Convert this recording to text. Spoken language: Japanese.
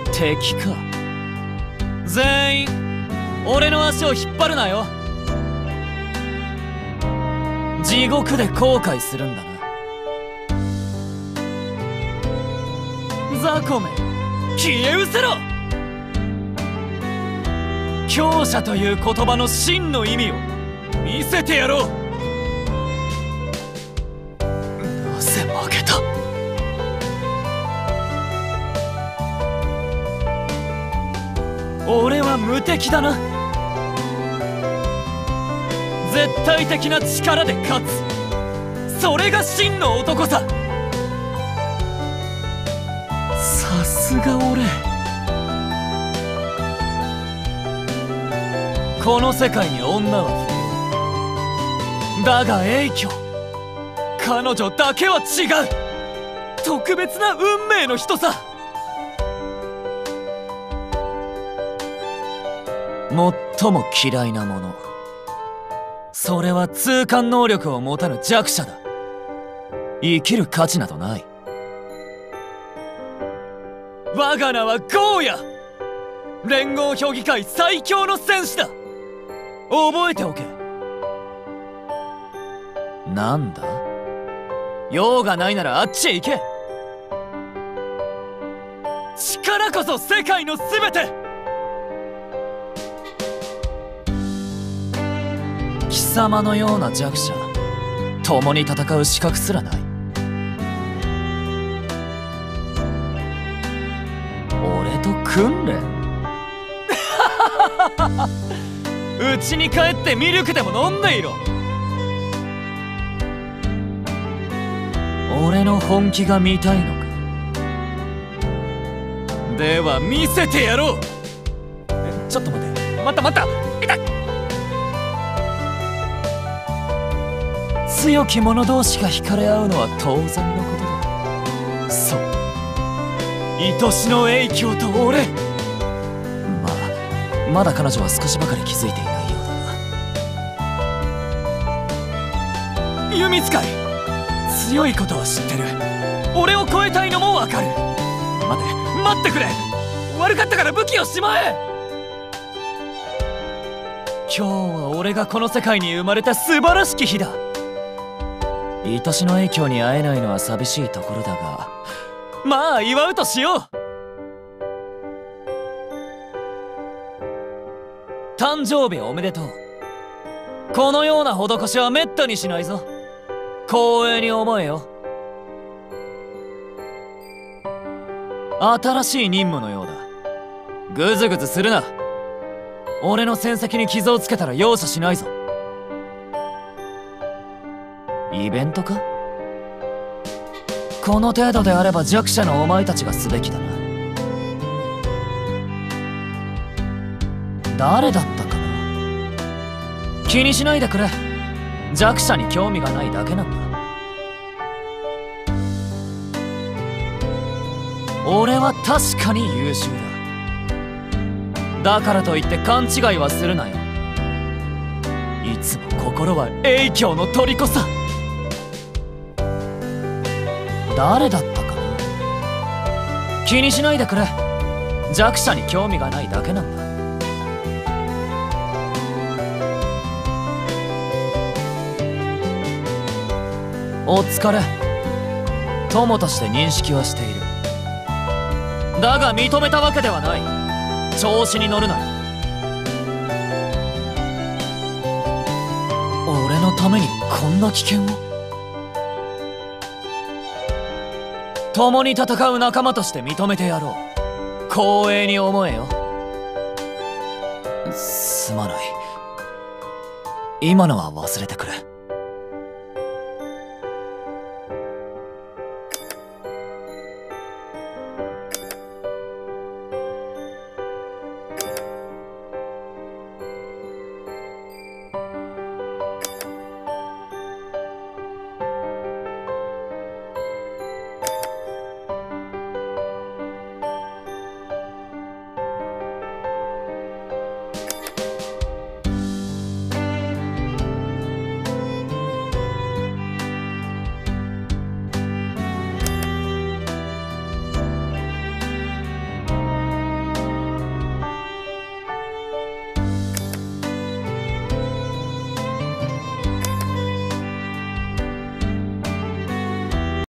敵か。全員俺の足を引っ張るなよ。地獄で後悔するんだな。雑魚め、消え失せろ。強者という言葉の真の意味を見せてやろう。なぜ負けた。俺は無敵だな。絶対的な力で勝つ、それが真の男さ。さすが俺。この世界に女は不要だが影響、彼女だけは違う。特別な運命の人さ。最も嫌いなもの、それは痛感能力を持たぬ弱者だ。生きる価値などない。我が名はゴーヤ、連合評議会最強の戦士だ。覚えておけ。なんだ、用がないならあっちへ行け。力こそ世界の全て。貴様のような弱者、共に戦う資格すらない。俺と訓練うちに帰ってミルクでも飲んでいろ。俺の本気が見たいのか。では見せてやろう。ちょっと待って、待った痛い。強き者同士が惹かれ合うのは当然のことだ。そう、愛しの影響と俺。まだ彼女は少しばかり気づいていないようだが。弓使い、強いことは知ってる。俺を超えたいのもわかる。待ってくれ。悪かったから武器をしまえ。今日は俺がこの世界に生まれた素晴らしき日だ。愛しの影響に会えないのは寂しいところだが、まあ祝うとしよう。誕生日おめでとう。このような施しはめったにしないぞ。光栄に思えよ。新しい任務のようだ。グズグズするな。俺の戦績に傷をつけたら容赦しないぞ。イベントか。この程度であれば弱者のお前たちがすべきだな。誰だったかな。気にしないでくれ。弱者に興味がないだけなんだ。俺は確かに優秀だ。だからといって勘違いはするなよ。いつも心は影響の虜さ。誰だったかな。気にしないでくれ。弱者に興味がないだけなんだ。お疲れ。友として認識はしている。だが認めたわけではない。調子に乗るなよ。俺のためにこんな危険を。共に戦う仲間として認めてやろう。光栄に思えよ。すまない。今のは忘れてくれ。